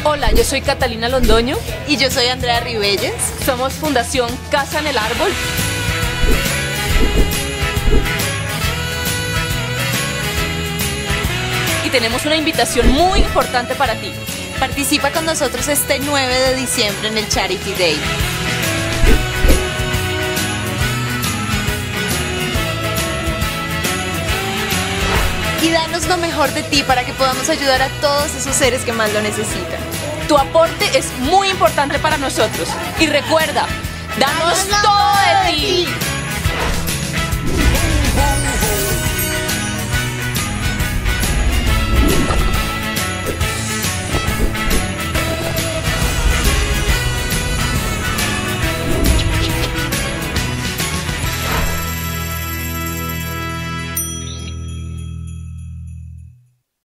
Hola, yo soy Catalina Londoño. Y yo soy Andrea Ribelles. Somos Fundación Casa en el Árbol. Y tenemos una invitación muy importante para ti. Participa con nosotros este 9 de diciembre en el Charity Day. Y danos lo mejor de ti para que podamos ayudar a todos esos seres que más lo necesitan. Tu aporte es muy importante para nosotros. Y recuerda, danos todo de ti.